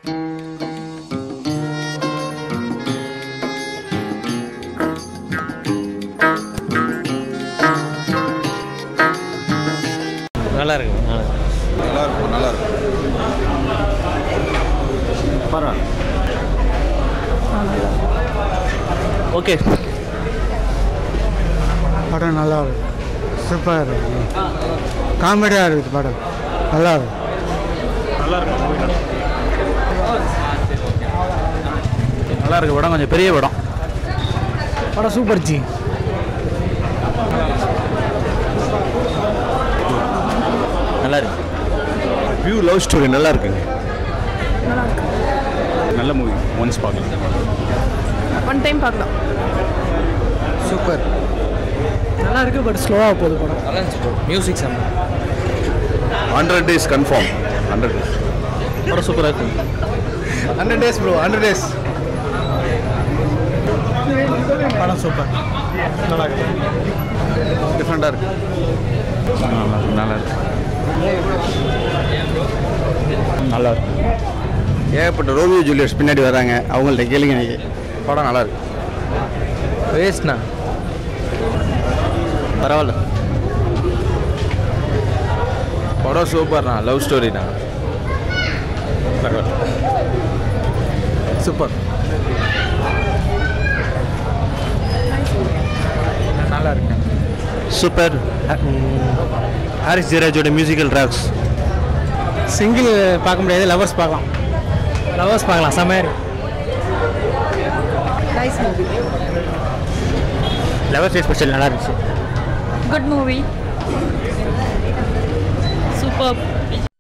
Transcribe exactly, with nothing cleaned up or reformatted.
நல்லா இருக்கு நல்லா இருக்கும் நல்லா இருக்கும் பரவாயில்ல ஓகே படம் நல்லா இருக்கு சூப்பராக இருக்கு காமெடியாக இருக்குது படம் நல்லா இருக்கு நல்லா இருக்கு நல்லா இருக்கு படம் கொஞ்சம் பெரிய படம் படம் சூப்பர் ஜி நல்லா இருக்கு வியூ லவ் ஸ்டோரி நல்லா இருக்குங்க நல்ல மூவி ஒன்ஸ் பார்க்கலாம் ஒன் டைம் பார்க்கலாம் சூப்பர் நல்லா இருக்குது பட் ஸ்லோவாக போகுது படம் நல்லா இருந்துச்சு music song hundred days confirm hundred days படம் சூப்பராக இருக்கு hundred days bro hundred days படம் சூப்பர் நல்லா இருக்கு டிஃப்ரெண்ட்டாக இருக்கு நல்லா நல்லா இருக்கு நல்லா இருக்கு ஏகப்பட்ட ரோமியோ ஜூலியட்ஸ் பின்னாடி வராங்க அவங்கள்ட்ட கேளுங்க எனக்கு படம் நல்லா இருக்கு வேஸ்ட்ண்ணா பரவாயில்ல படம் சூப்பர்ண்ணா லவ் ஸ்டோரிண்ணா பரவாயில்ல சூப்பர் நல்லா இருக்கு சூப்பர் ஹாரிஸ் ஜெயராஜோட மியூசிக்கல் ட்ராக்ஸ் சிங்கிள் பார்க்க முடியாது லவர்ஸ் பார்க்கலாம் லவர்ஸ் பார்க்கலாம் செம்மையாக இருக்கு nice movie lovers day special நல்லா இருந்துச்சு குட் மூவி சூப்பர்